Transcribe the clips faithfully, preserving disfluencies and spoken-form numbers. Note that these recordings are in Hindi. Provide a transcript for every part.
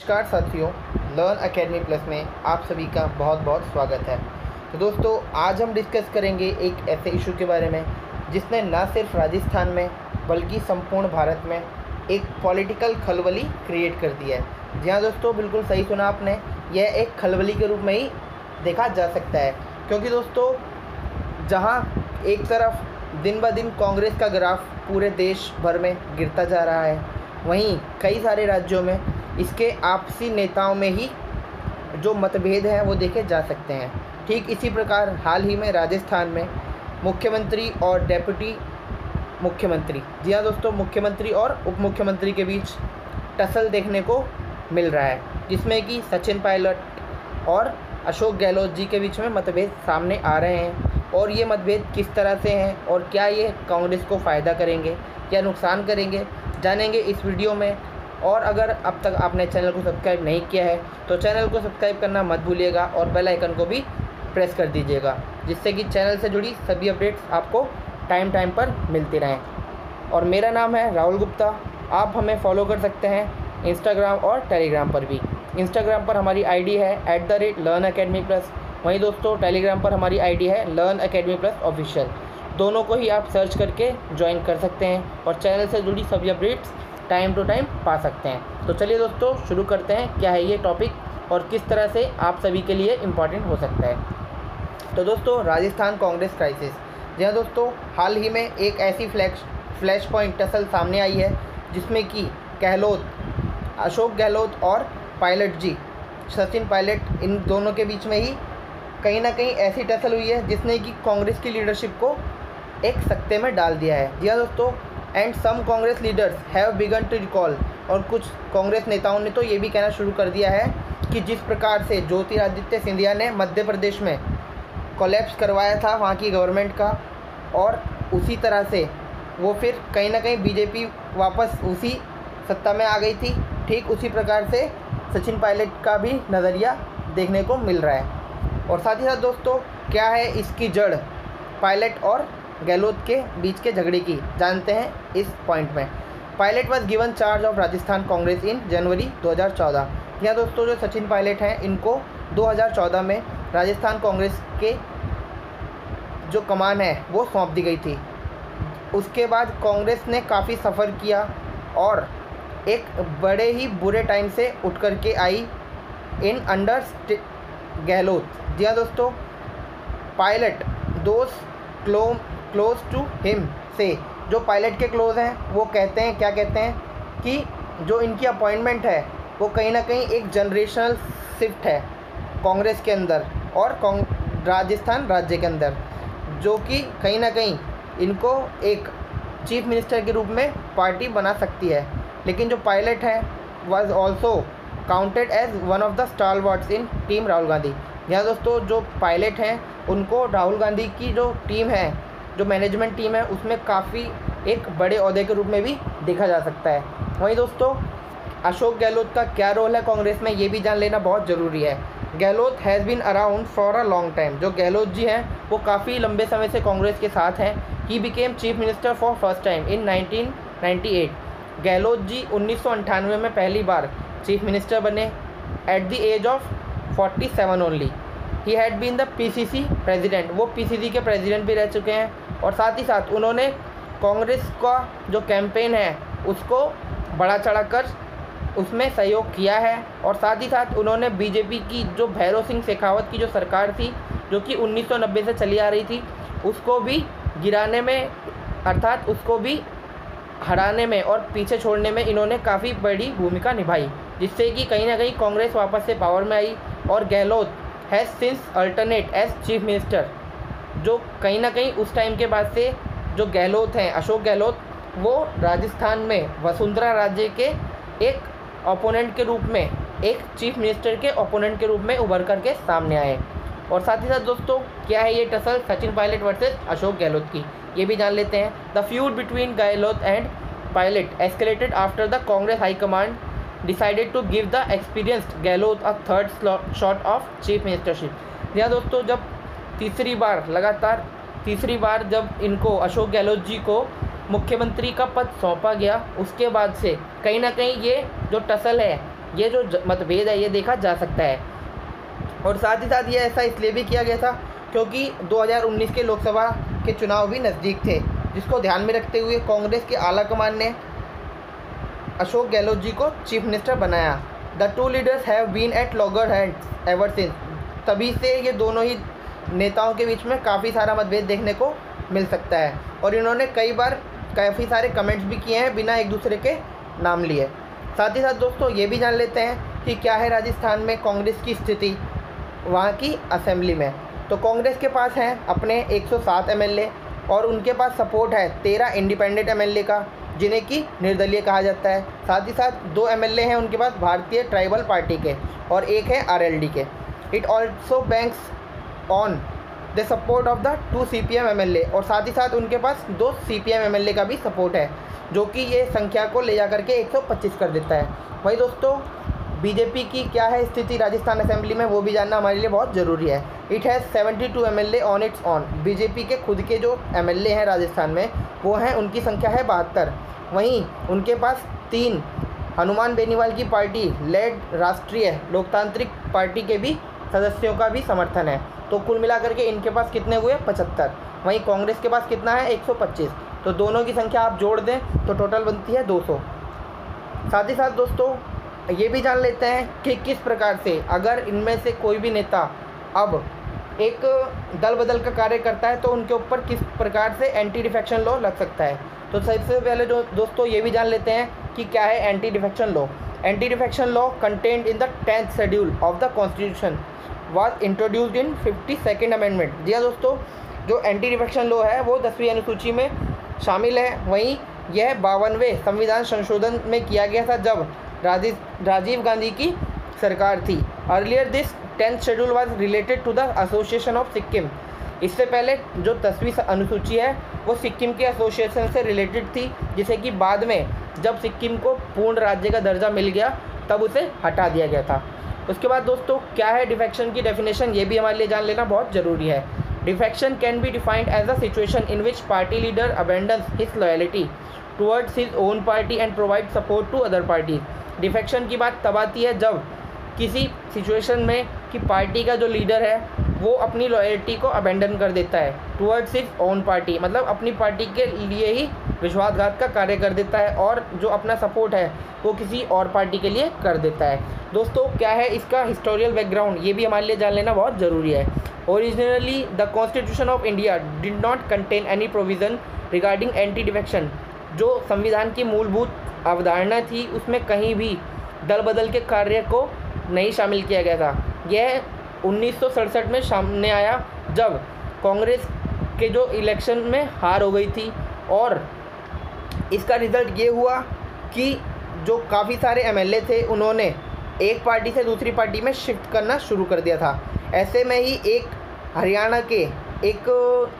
नमस्कार साथियों, लर्न एकेडमी प्लस में आप सभी का बहुत बहुत स्वागत है। तो दोस्तों, आज हम डिस्कस करेंगे एक ऐसे इशू के बारे में जिसने न सिर्फ राजस्थान में बल्कि संपूर्ण भारत में एक पॉलिटिकल खलबली क्रिएट कर दिया है। जी हाँ दोस्तों, बिल्कुल सही सुना आपने, यह एक खलबली के रूप में ही देखा जा सकता है। क्योंकि दोस्तों, जहाँ एक तरफ दिन ब दिन कांग्रेस का ग्राफ पूरे देश भर में गिरता जा रहा है, वहीं कई सारे राज्यों में इसके आपसी नेताओं में ही जो मतभेद हैं वो देखे जा सकते हैं। ठीक इसी प्रकार हाल ही में राजस्थान में मुख्यमंत्री और डेप्यूटी मुख्यमंत्री, जी हाँ दोस्तों, मुख्यमंत्री और उप मुख्यमंत्री के बीच टसल देखने को मिल रहा है, जिसमें कि सचिन पायलट और अशोक गहलोत जी के बीच में मतभेद सामने आ रहे हैं। और ये मतभेद किस तरह से हैं और क्या ये कांग्रेस को फ़ायदा करेंगे या नुकसान करेंगे, जानेंगे इस वीडियो में। और अगर अब तक आपने चैनल को सब्सक्राइब नहीं किया है तो चैनल को सब्सक्राइब करना मत भूलिएगा और बेल आइकन को भी प्रेस कर दीजिएगा, जिससे कि चैनल से जुड़ी सभी अपडेट्स आपको टाइम टाइम पर मिलती रहें। और मेरा नाम है राहुल गुप्ता। आप हमें फॉलो कर सकते हैं इंस्टाग्राम और टेलीग्राम पर भी। इंस्टाग्राम पर हमारी आईडी है at the rate learn academy plus. वहीं दोस्तों, टेलीग्राम पर हमारी आईडी है लर्न अकेडमी प्लस ऑफिशियल। दोनों को ही आप सर्च करके ज्वाइन कर सकते हैं और चैनल से जुड़ी सभी अपडेट्स टाइम टू टाइम पा सकते हैं। तो चलिए दोस्तों, शुरू करते हैं क्या है ये टॉपिक और किस तरह से आप सभी के लिए इम्पॉर्टेंट हो सकता है। तो दोस्तों, राजस्थान कांग्रेस क्राइसिस। जी हाँ दोस्तों, हाल ही में एक ऐसी फ्लैश फ्लैश पॉइंट टसल सामने आई है जिसमें कि गहलोत, अशोक गहलोत और पायलट जी, सचिन पायलट, इन दोनों के बीच में ही कहीं ना कहीं ऐसी टसल हुई है जिसने कि कांग्रेस की लीडरशिप को एक सकते में डाल दिया है। जी हाँ दोस्तों, and some Congress leaders have begun to recall, और कुछ कांग्रेस नेताओं ने तो ये भी कहना शुरू कर दिया है कि जिस प्रकार से ज्योतिरादित्य सिंधिया ने मध्य प्रदेश में कोलैप्स करवाया था वहाँ की गवर्नमेंट का, और उसी तरह से वो फिर कहीं ना कहीं बीजेपी वापस उसी सत्ता में आ गई थी। ठीक उसी प्रकार से सचिन पायलट का भी नज़रिया देखने को मिल रहा है। और साथ ही साथ दोस्तों, क्या है इसकी जड़ पायलट और गहलोत के बीच के झगड़े की, जानते हैं इस पॉइंट में। Pilot was given charge of Rajasthan Congress in January दो हज़ार चौदह। यहाँ दोस्तों, जो सचिन पायलट हैं, इनको दो हज़ार चौदह में राजस्थान कांग्रेस के जो कमान है वो सौंप दी गई थी। उसके बाद कांग्रेस ने काफ़ी सफ़र किया और एक बड़े ही बुरे टाइम से उठ कर के आई इन अंडर गहलोत। जी हाँ दोस्तों, पायलट दोस्त क्लो क्लोज टू हिम से, जो पायलट के क्लोज हैं, वो कहते हैं, क्या कहते हैं कि जो इनकी अपॉइंटमेंट है वो कहीं ना कहीं एक जनरेशनल शिफ्ट है कांग्रेस के अंदर और राजस्थान राज्य के अंदर, जो कि कहीं ना कहीं इनको एक चीफ मिनिस्टर के रूप में पार्टी बना सकती है। लेकिन जो पायलट हैं was also counted as one of the stalwarts in team Rahul Gandhi. यहाँ दोस्तों, जो पायलट हैं उनको राहुल गांधी की जो टीम है, जो मैनेजमेंट टीम है, उसमें काफ़ी एक बड़े ओहदे के रूप में भी देखा जा सकता है। वहीं दोस्तों, अशोक गहलोत का क्या रोल है कांग्रेस में, ये भी जान लेना बहुत ज़रूरी है। Gehlot has been around for a long time. जो गहलोत जी हैं वो काफ़ी लंबे समय से कांग्रेस के साथ हैं। He became chief minister for first time in nineteen ninety eight. Gehlot ji उन्नीस सौ अंठानवे में पहली बार चीफ मिनिस्टर बने at the age of forty seven only. He had been the PCC president, वो पीसीसी के प्रेसिडेंट भी रह चुके हैं। और साथ ही साथ उन्होंने कांग्रेस का जो कैंपेन है उसको बढ़ा चढ़ाकर उसमें सहयोग किया है। और साथ ही साथ उन्होंने बीजेपी की जो भैरव सिंह शेखावत की जो सरकार थी, जो कि उन्नीस सौ नब्बे से चली आ रही थी, उसको भी गिराने में, अर्थात उसको भी हराने में और पीछे छोड़ने में इन्होंने काफ़ी बड़ी भूमिका निभाई, जिससे कि कहीं ना कहीं कांग्रेस वापस से पावर में आई। और Gehlot has since alternate as chief minister, जो कहीं ना कहीं उस टाइम के बाद से जो गहलोत हैं, अशोक गहलोत, वो राजस्थान में वसुंधरा राज्य के एक ओपोनेंट के रूप में, एक चीफ मिनिस्टर के ओपोनेंट के रूप में उभर करके सामने आए। और साथ ही साथ दोस्तों, क्या है ये टसल सचिन पायलट वर्सेस अशोक गहलोत की, ये भी जान लेते हैं। The feud between Gehlot and Pilot escalated after the Congress high command decided to give the experienced Gehlot a third shot of chief ministership. यहाँ दोस्तों, जब तीसरी बार लगातार तीसरी बार जब इनको अशोक गहलोत जी को मुख्यमंत्री का पद सौंपा गया, उसके बाद से कहीं ना कहीं ये जो टसल है ये जो मतभेद है ये देखा जा सकता है। और साथ ही साथ ये ऐसा इसलिए भी किया गया था क्योंकि दो हज़ार उन्नीस के लोकसभा के चुनाव भी नज़दीक थे, जिसको ध्यान में रखते हुए कांग्रेस के आला कमान ने अशोक गहलोत जी को चीफ मिनिस्टर बनाया। The two leaders have been at loggerheads ever since. तभी से ये दोनों ही नेताओं के बीच में काफ़ी सारा मतभेद देखने को मिल सकता है और इन्होंने कई बार काफ़ी सारे कमेंट्स भी किए हैं बिना एक दूसरे के नाम लिए। साथ ही साथ दोस्तों ये भी जान लेते हैं कि क्या है राजस्थान में कांग्रेस की स्थिति वहाँ की असेंबली में। तो कांग्रेस के पास हैं अपने एक सौ सात एमएलए और उनके पास सपोर्ट है तेरह इंडिपेंडेंट एमएलए का, जिन्हें कि निर्दलीय कहा जाता है। साथ ही साथ दो एमएलए हैं उनके पास भारतीय ट्राइबल पार्टी के और एक है आरएलडी के। It also banks on the support of the two CPM MLA और साथ ही साथ उनके पास दो सीपीएम एमएलए का भी सपोर्ट है, जो कि ये संख्या को ले जा करके एक सौ पच्चीस कर देता है। वही दोस्तों बीजेपी की क्या है स्थिति राजस्थान असेंबली में, वो भी जानना हमारे लिए बहुत ज़रूरी है। It has seventy two MLA on its on. BJP के खुद के जो एमएलए हैं राजस्थान में वो हैं, उनकी संख्या है बहत्तर। वहीं उनके पास तीन हनुमान बेनीवाल की पार्टी लेड राष्ट्रीय लोकतांत्रिक पार्टी के भी सदस्यों का भी समर्थन है। तो कुल मिलाकर के इनके पास कितने हुए पचहत्तर। वहीं कांग्रेस के पास कितना है एक सौ पच्चीस। तो दोनों की संख्या आप जोड़ दें तो टोटल बनती है दो सौ। साथ ही साथ दोस्तों ये भी जान लेते हैं कि किस प्रकार से अगर इनमें से कोई भी नेता अब एक दल बदल का कार्य करता है तो उनके ऊपर किस प्रकार से एंटी डिफेक्शन लॉ लग सकता है। तो सबसे पहले जो दोस्तों ये भी जान लेते हैं कि क्या है anti defection law. Anti defection law contained in the tenth schedule of the constitution was introduced in fifty second amendment. जी हाँ दोस्तों, जो एंटी डिफेक्शन लॉ है वो दसवीं अनुसूची में शामिल है। वहीं यह बावनवें संविधान संशोधन में किया गया था जब राजीव राजीव गांधी की सरकार थी। Earlier this tenth schedule was related to the association of Sikkim. इससे पहले जो दसवीं अनुसूची है वो सिक्किम के एसोसिएशन से रिलेटेड थी, जिसे कि बाद में जब सिक्किम को पूर्ण राज्य का दर्जा मिल गया तब उसे हटा दिया गया था। उसके बाद दोस्तों क्या है डिफेक्शन की डेफिनेशन, ये भी हमारे लिए जान लेना बहुत ज़रूरी है। Defection can be defined as a situation in which party leader abandons his loyalty towards his own party and provide support to other parties. Defection की बात तब आती है जब किसी सिचुएशन में कि पार्टी का जो लीडर है वो अपनी लॉयल्टी को अबेंडन कर देता है टुवर्ड्स हिज ओन पार्टी, मतलब अपनी पार्टी के लिए ही विश्वासघात का कार्य कर देता है और जो अपना सपोर्ट है वो किसी और पार्टी के लिए कर देता है। दोस्तों क्या है इसका हिस्टोरियल बैकग्राउंड, ये भी हमारे लिए जान लेना बहुत ज़रूरी है। Originally the constitution of India did not contain any provision regarding anti defection. जो संविधान की मूलभूत अवधारणा थी उसमें कहीं भी दल बदल के कार्य को नहीं शामिल किया गया था। यह उन्नीस सौ सड़सठ में सामने आया जब कांग्रेस के जो इलेक्शन में हार हो गई थी और इसका रिज़ल्ट ये हुआ कि जो काफ़ी सारे एमएलए थे उन्होंने एक पार्टी से दूसरी पार्टी में शिफ्ट करना शुरू कर दिया था। ऐसे में ही एक हरियाणा के एक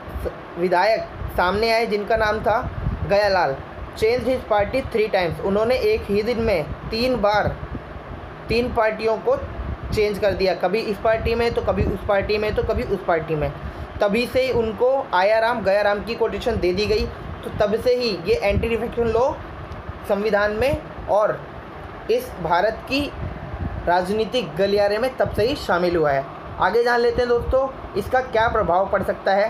विधायक सामने आए जिनका नाम था Gayalal. Change his party three times. उन्होंने एक ही दिन में तीन बार तीन पार्टियों को चेंज कर दिया, कभी इस पार्टी में तो कभी उस पार्टी में तो कभी उस पार्टी में। तभी से ही उनको आयाराम गयाराम की कोटेशन दे दी गई। तो तब से ही ये एंटी डिफेक्शन लॉ संविधान में और इस भारत की राजनीतिक गलियारे में तब से ही शामिल हुआ है। आगे जान लेते हैं दोस्तों इसका क्या प्रभाव पड़ सकता है।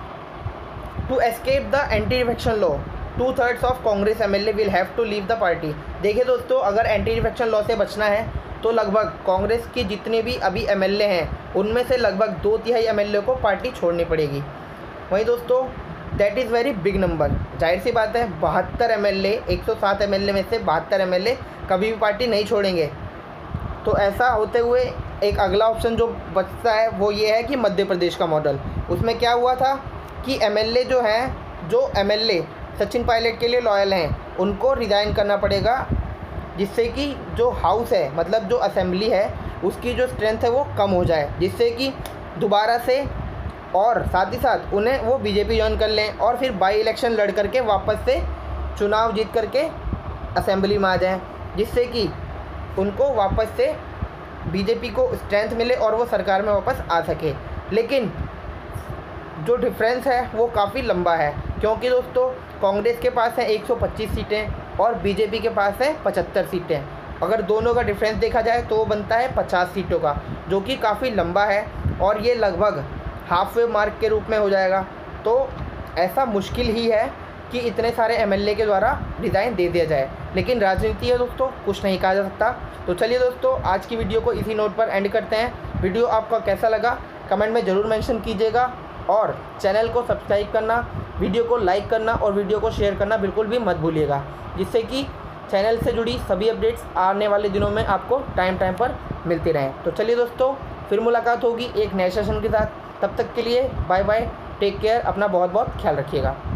To escape the anti defection law two thirds of Congress MLA will have to leave the party. देखिए दोस्तों, अगर एंटी डिफेक्शन लॉ से बचना है तो लगभग कांग्रेस की जितने भी अभी एमएलए हैं उनमें से लगभग दो तिहाई एमएलए को पार्टी छोड़नी पड़ेगी। वहीं दोस्तों that is very big number. जाहिर सी बात है बहत्तर एमएलए एक सौ सात एमएलए में से बहत्तर एमएलए कभी भी पार्टी नहीं छोड़ेंगे। तो ऐसा होते हुए एक अगला ऑप्शन जो बचता है वो ये है कि मध्य प्रदेश का मॉडल। उसमें क्या हुआ था कि एमएलए जो हैं जो एमएलए सचिन पायलट के लिए लॉयल हैं उनको रिज़ाइन करना पड़ेगा, जिससे कि जो हाउस है मतलब जो असेंबली है उसकी जो स्ट्रेंथ है वो कम हो जाए, जिससे कि दोबारा से और साथ ही साथ उन्हें वो बीजेपी ज्वाइन कर लें और फिर बाई इलेक्शन लड़ करके वापस से चुनाव जीत करके असेंबली में आ जाएं, जिससे कि उनको वापस से बीजेपी को स्ट्रेंथ मिले और वो सरकार में वापस आ सके। लेकिन जो डिफरेंस है वो काफ़ी लंबा है, क्योंकि दोस्तों कांग्रेस के पास है एक सौ पच्चीस सीटें और बीजेपी के पास है पचहत्तर सीटें। अगर दोनों का डिफरेंस देखा जाए तो वो बनता है पचास सीटों का, जो कि काफ़ी लंबा है और ये लगभग हाफ वे मार्क के रूप में हो जाएगा। तो ऐसा मुश्किल ही है कि इतने सारे एमएलए के द्वारा डिज़ाइन दे दिया जाए, लेकिन राजनीति है दोस्तों, कुछ नहीं कहा जा सकता। तो चलिए दोस्तों, आज की वीडियो को इसी नोट पर एंड करते हैं। वीडियो आपका कैसा लगा कमेंट में ज़रूर मेंशन कीजिएगा और चैनल को सब्सक्राइब करना, वीडियो को लाइक करना और वीडियो को शेयर करना बिल्कुल भी मत भूलिएगा, जिससे कि चैनल से जुड़ी सभी अपडेट्स आने वाले दिनों में आपको टाइम टाइम पर मिलती रहें। तो चलिए दोस्तों, फिर मुलाकात होगी एक नए सेशन के साथ। तब तक के लिए बाय बाय, टेक केयर, अपना बहुत बहुत ख्याल रखिएगा।